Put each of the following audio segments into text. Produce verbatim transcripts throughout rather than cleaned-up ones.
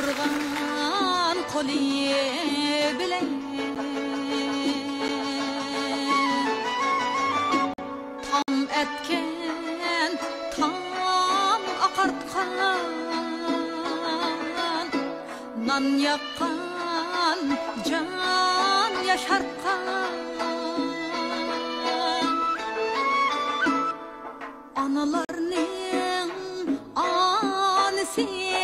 Yaldırgan kolye bile tam etken tam akartkan nan yakkan can yaşartkan analarning anisi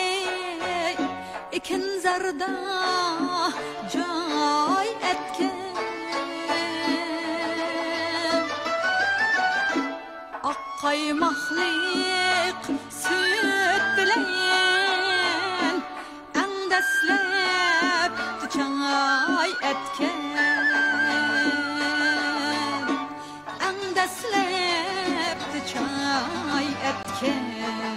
ikin zarda joy etken ak qaymaklik süt bilen andaslab joy etken andaslab joy etken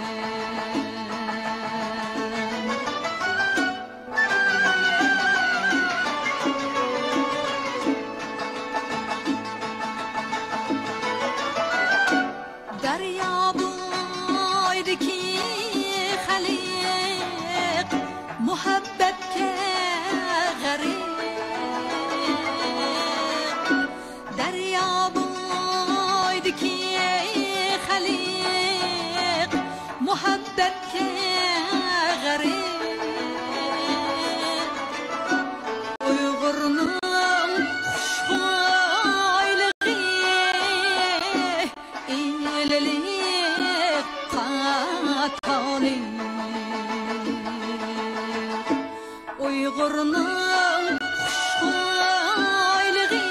Uygur'un hoşgaylığı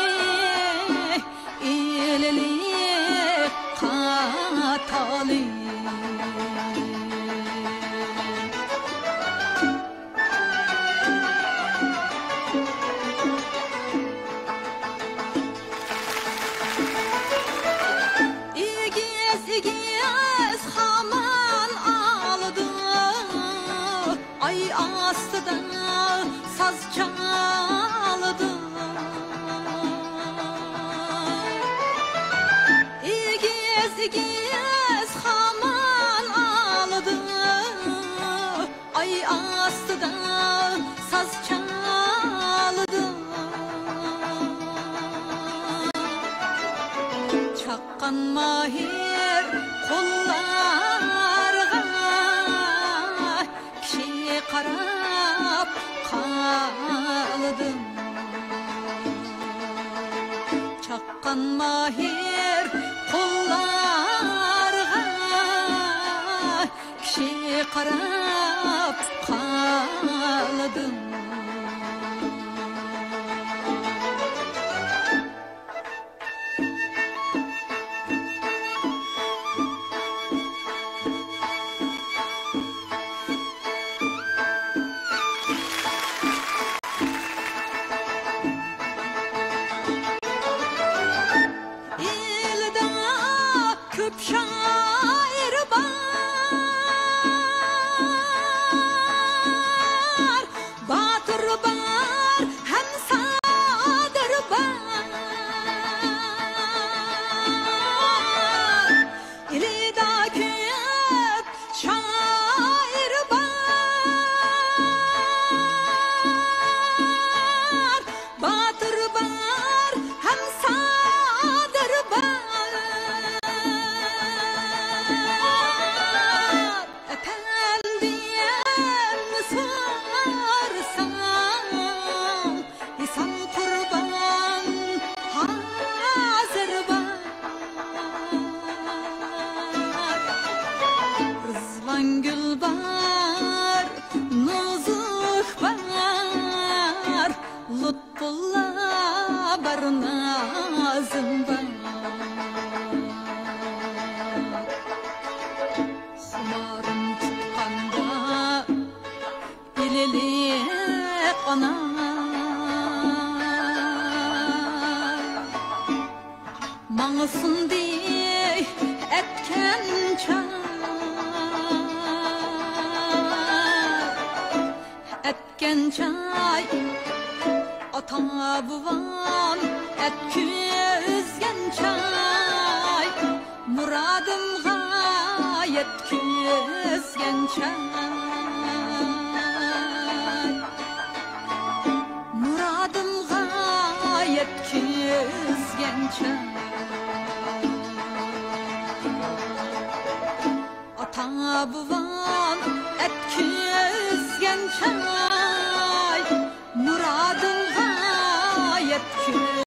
ileli katalı İgiz igiz haman aldı ay astıda saz çaldı İgiz igiz haman aldı ay astıda saz çaldı çakkan mahir kollarga kişi qarab qaldım çakkan mahir kollarga kişi qarab qaldım şair var, batır var, hem sadır var. İlida köp şair var, batır var, hem sadır var. Gül var, nazuh var, lütfullah var, nazım var. Xumarım tutqanda ilili qanar mağısın dey etken çar etken çay ata buvam et küzgen çay muradımga yetkizgen çay yüzgen çay. Ata buvam etki yüzgen çay, muradımga yetki